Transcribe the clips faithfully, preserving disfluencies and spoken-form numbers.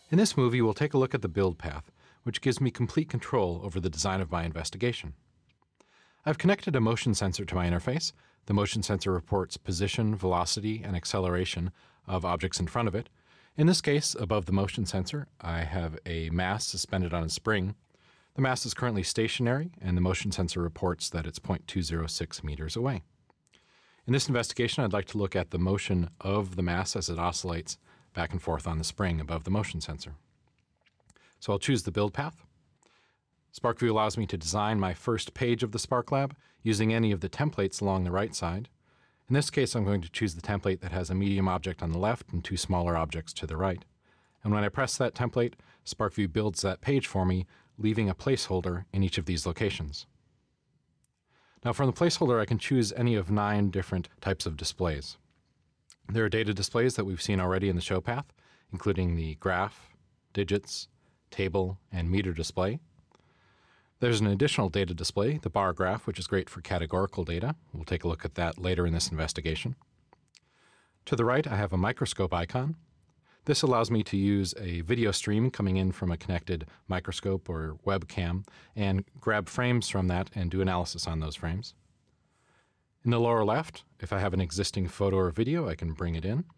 In this movie, we'll take a look at the build path, which gives me complete control over the design of my investigation. I've connected a motion sensor to my interface. The motion sensor reports position, velocity, and acceleration of objects in front of it. In this case, above the motion sensor, I have a mass suspended on a spring. The mass is currently stationary, and the motion sensor reports that it's zero point two zero six meters away. In this investigation, I'd like to look at the motion of the mass as it oscillates back and forth on the spring above the motion sensor. So I'll choose the build path. SPARKvue allows me to design my first page of the SPARKlab using any of the templates along the right side. In this case, I'm going to choose the template that has a medium object on the left and two smaller objects to the right. And when I press that template, SPARKvue builds that page for me, leaving a placeholder in each of these locations. Now from the placeholder, I can choose any of nine different types of displays. There are data displays that we've seen already in the show path, including the graph, digits, table, and meter display. There's an additional data display, the bar graph, which is great for categorical data. We'll take a look at that later in this investigation. To the right, I have a microscope icon. This allows me to use a video stream coming in from a connected microscope or webcam and grab frames from that and do analysis on those frames. In the lower left, if I have an existing photo or video, I can bring it in.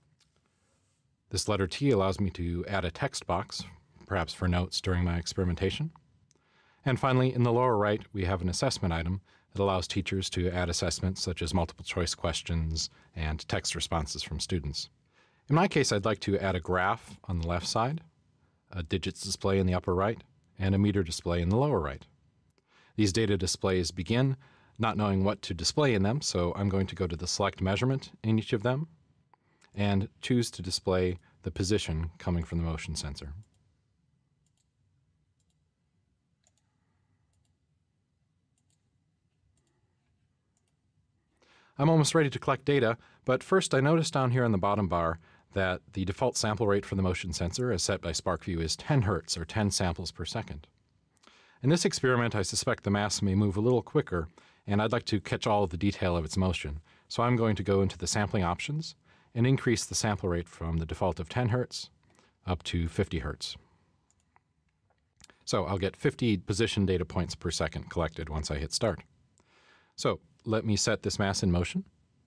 This letter T allows me to add a text box, perhaps for notes during my experimentation. And finally, in the lower right, we have an assessment item that allows teachers to add assessments such as multiple choice questions and text responses from students. In my case, I'd like to add a graph on the left side, a digits display in the upper right, and a meter display in the lower right. These data displays begin not knowing what to display in them, so I'm going to go to the select measurement in each of them and choose to display the position coming from the motion sensor. I'm almost ready to collect data, but first I noticed down here on the bottom bar that the default sample rate for the motion sensor as set by SPARKvue is ten hertz, or ten samples per second. In this experiment, I suspect the mass may move a little quicker, and I'd like to catch all of the detail of its motion. So I'm going to go into the sampling options and increase the sample rate from the default of ten hertz up to fifty hertz. So I'll get fifty position data points per second collected once I hit start. So let me set this mass in motion.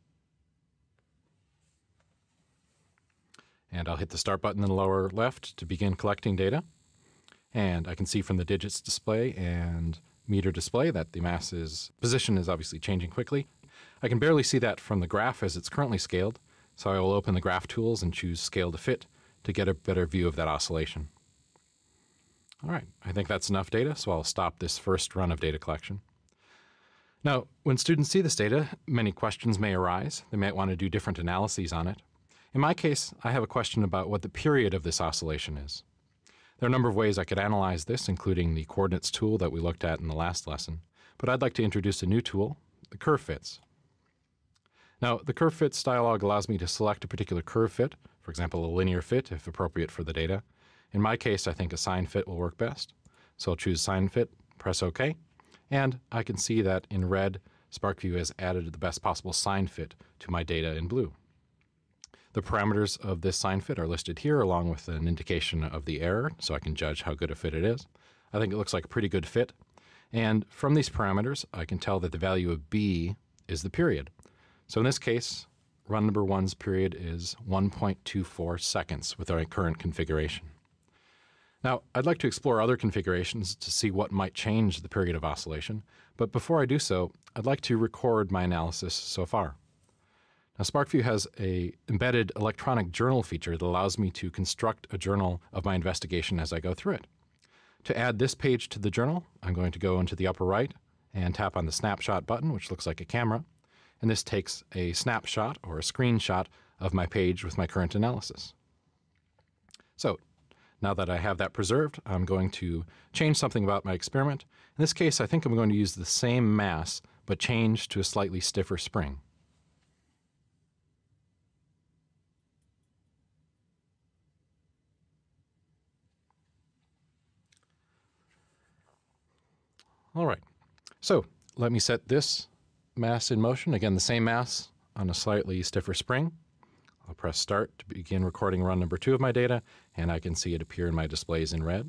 And I'll hit the start button in the lower left to begin collecting data. And I can see from the digits display and meter display that the mass's position is obviously changing quickly. I can barely see that from the graph as it's currently scaled, so I will open the graph tools and choose Scale to Fit to get a better view of that oscillation. All right, I think that's enough data, so I'll stop this first run of data collection. Now, when students see this data, many questions may arise. They might want to do different analyses on it. In my case, I have a question about what the period of this oscillation is. There are a number of ways I could analyze this, including the coordinates tool that we looked at in the last lesson, but I'd like to introduce a new tool, the curve fits. Now, the curve fits dialog allows me to select a particular curve fit, for example, a linear fit if appropriate for the data. In my case, I think a sine fit will work best, so I'll choose sine fit, press OK, and I can see that in red, SPARKvue has added the best possible sine fit to my data in blue. The parameters of this sine fit are listed here along with an indication of the error, so I can judge how good a fit it is. I think it looks like a pretty good fit. And from these parameters, I can tell that the value of B is the period. So in this case, run number one's period is one point two four seconds with our current configuration. Now, I'd like to explore other configurations to see what might change the period of oscillation, but before I do so, I'd like to record my analysis so far. Now, SPARKvue has an embedded electronic journal feature that allows me to construct a journal of my investigation as I go through it. To add this page to the journal, I'm going to go into the upper right and tap on the snapshot button, which looks like a camera, and this takes a snapshot or a screenshot of my page with my current analysis. So, now that I have that preserved, I'm going to change something about my experiment. In this case, I think I'm going to use the same mass, but change to a slightly stiffer spring. All right, so let me set this mass in motion. Again, the same mass on a slightly stiffer spring. I'll press Start to begin recording run number two of my data, and I can see it appear in my displays in red.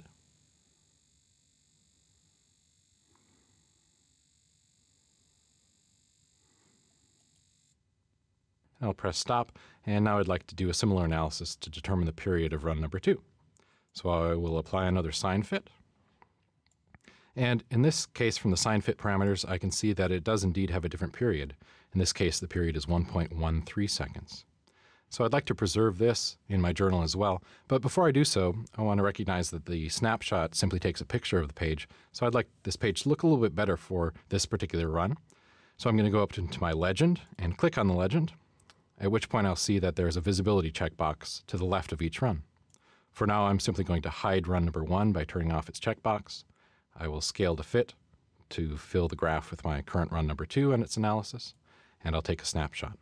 I'll press Stop, and now I'd like to do a similar analysis to determine the period of run number two. So I will apply another sine fit. And in this case, from the sine fit parameters, I can see that it does indeed have a different period. In this case, the period is one point one three seconds. So I'd like to preserve this in my journal as well. But before I do so, I want to recognize that the snapshot simply takes a picture of the page. So I'd like this page to look a little bit better for this particular run. So I'm going to go up to, to my legend and click on the legend, at which point I'll see that there's a visibility checkbox to the left of each run. For now, I'm simply going to hide run number one by turning off its checkbox. I will scale to fit to fill the graph with my current run number two and its analysis, and I'll take a snapshot.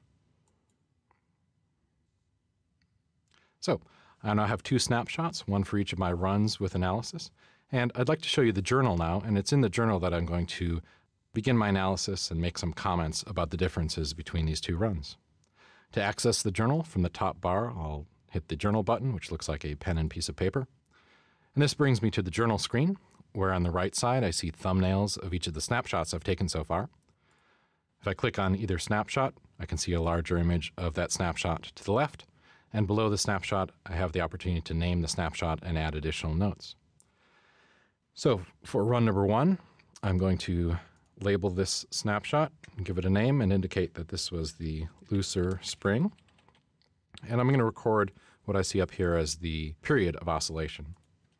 So I now have two snapshots, one for each of my runs with analysis, and I'd like to show you the journal now, and it's in the journal that I'm going to begin my analysis and make some comments about the differences between these two runs. To access the journal, from the top bar, I'll hit the journal button, which looks like a pen and piece of paper. And this brings me to the journal screen, where on the right side I see thumbnails of each of the snapshots I've taken so far. If I click on either snapshot, I can see a larger image of that snapshot to the left, and below the snapshot I have the opportunity to name the snapshot and add additional notes. So for run number one, I'm going to label this snapshot and give it a name and indicate that this was the looser spring. And I'm going to record what I see up here as the period of oscillation,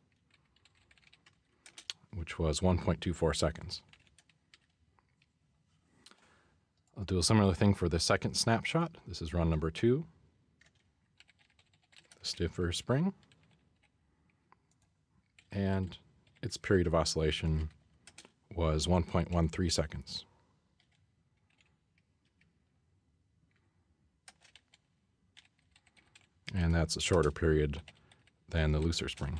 which was one point two four seconds. I'll do a similar thing for the second snapshot. This is run number two, the stiffer spring, and its period of oscillation was one point one three seconds. And that's a shorter period than the looser spring.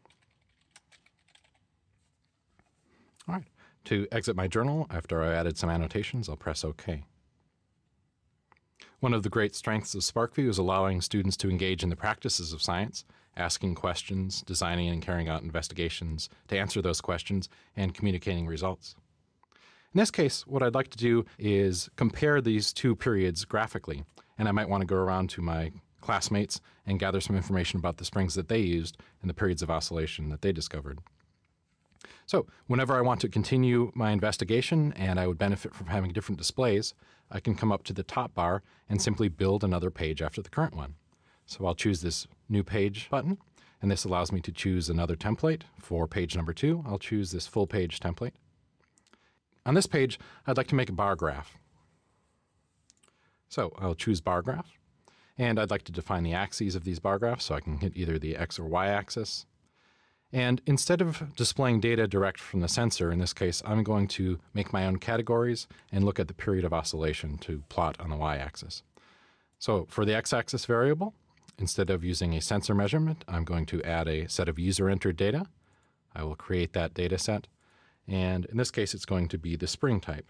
All right, to exit my journal, after I added some annotations, I'll press OK. One of the great strengths of SPARKvue is allowing students to engage in the practices of science, asking questions, designing and carrying out investigations to answer those questions, and communicating results. In this case, what I'd like to do is compare these two periods graphically, and I might want to go around to my classmates and gather some information about the springs that they used and the periods of oscillation that they discovered. So whenever I want to continue my investigation and I would benefit from having different displays, I can come up to the top bar and simply build another page after the current one. So I'll choose this New Page button, and this allows me to choose another template. For page number two, I'll choose this full page template. On this page, I'd like to make a bar graph. So I'll choose bar graph, and I'd like to define the axes of these bar graphs, so I can hit either the X or Y axis. And instead of displaying data direct from the sensor, in this case, I'm going to make my own categories and look at the period of oscillation to plot on the Y axis. So for the X axis variable, instead of using a sensor measurement, I'm going to add a set of user-entered data. I will create that data set, and in this case, it's going to be the spring type.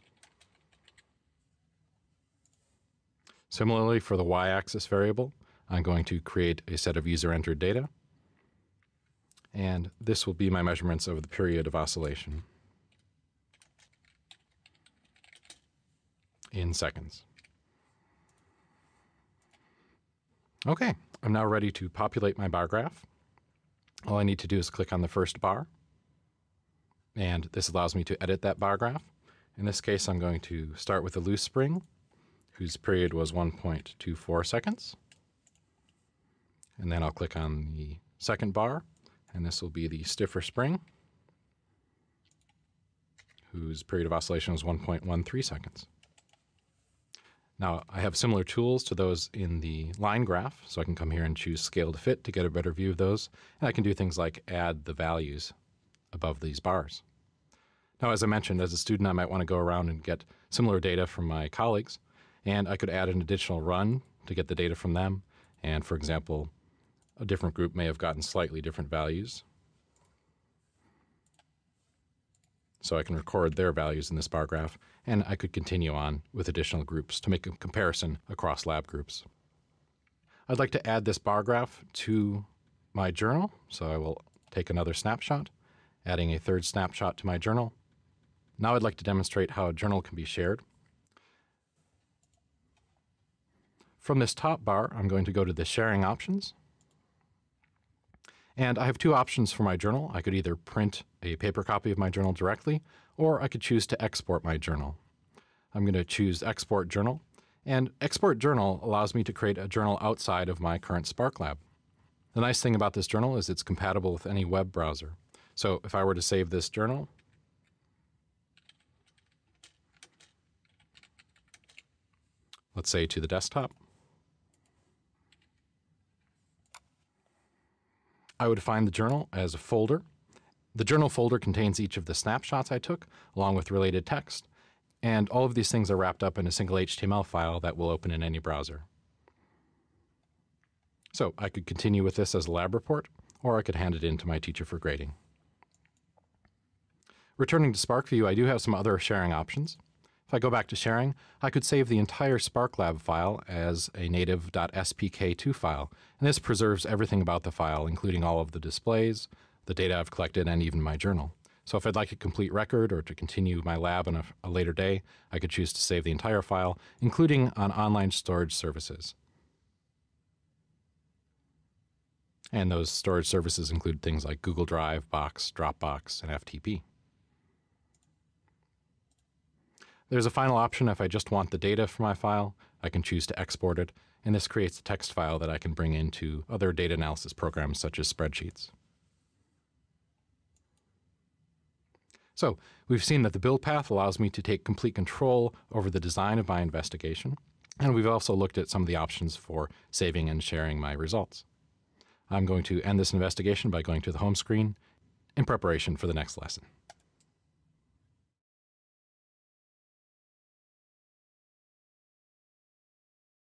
Similarly, for the Y-axis variable, I'm going to create a set of user-entered data, and this will be my measurements over the period of oscillation in seconds. Okay, I'm now ready to populate my bar graph. All I need to do is click on the first bar, and this allows me to edit that bar graph. In this case, I'm going to start with a loose spring, whose period was one point two four seconds. And then I'll click on the second bar, and this will be the stiffer spring, whose period of oscillation was one point one three seconds. Now, I have similar tools to those in the line graph, so I can come here and choose Scale to Fit to get a better view of those, and I can do things like add the values above these bars. Now, as I mentioned, as a student, I might want to go around and get similar data from my colleagues, and I could add an additional run to get the data from them, and for example, a different group may have gotten slightly different values. So I can record their values in this bar graph, and I could continue on with additional groups to make a comparison across lab groups. I'd like to add this bar graph to my journal, so I will take another snapshot, adding a third snapshot to my journal. Now I'd like to demonstrate how a journal can be shared. From this top bar, I'm going to go to the sharing options. And I have two options for my journal. I could either print a paper copy of my journal directly, or I could choose to export my journal. I'm going to choose Export Journal, and Export Journal allows me to create a journal outside of my current SPARKlab. The nice thing about this journal is it's compatible with any web browser. So if I were to save this journal, let's say to the desktop, I would find the journal as a folder. The journal folder contains each of the snapshots I took, along with related text, and all of these things are wrapped up in a single H T M L file that will open in any browser. So I could continue with this as a lab report, or I could hand it in to my teacher for grading. Returning to SPARKvue, I do have some other sharing options. If I go back to sharing, I could save the entire SPARKlab file as a native S P K two file, and this preserves everything about the file, including all of the displays, the data I've collected, and even my journal. So if I'd like a complete record or to continue my lab on a, a later day, I could choose to save the entire file, including on online storage services. And those storage services include things like Google Drive, Box, Dropbox, and F T P. There's a final option if I just want the data for my file. I can choose to export it, and this creates a text file that I can bring into other data analysis programs such as spreadsheets. So we've seen that the build path allows me to take complete control over the design of my investigation, and we've also looked at some of the options for saving and sharing my results. I'm going to end this investigation by going to the home screen in preparation for the next lesson.